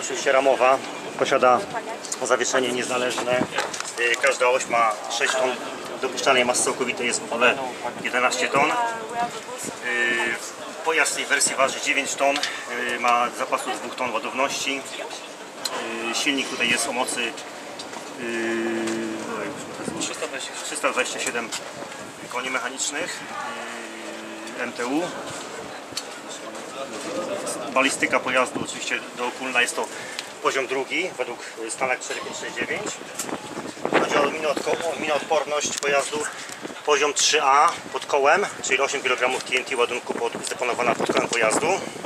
oczywiście ramowa. Posiada zawieszenie niezależne. Każda oś ma 6 ton. Dopuszczalnej masy całkowitej jest w ogóle 11 ton. Pojazd tej wersji waży 9 ton. Ma zapasu 2 ton ładowności. Silnik tutaj jest o mocy 327 koni mechanicznych. MTU. Balistyka pojazdu oczywiście dookólna jest to poziom drugi według standard 4569. Chodzi o minoodporność pojazdu poziom 3A pod kołem, czyli 8 kg TNT ładunku zdeponowana pod kołem pojazdu.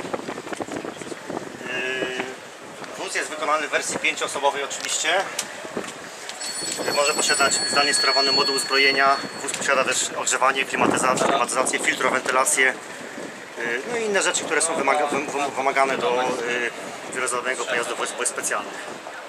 Wóz jest wykonany w wersji 5-osobowej oczywiście. Może posiadać zdalnie sterowany moduł uzbrojenia. Wóz posiada też ogrzewanie, klimatyzację, filtrowentylację, no i inne rzeczy, które są wymagane do wielozadaniowych pojazdów wojsk specjalnych.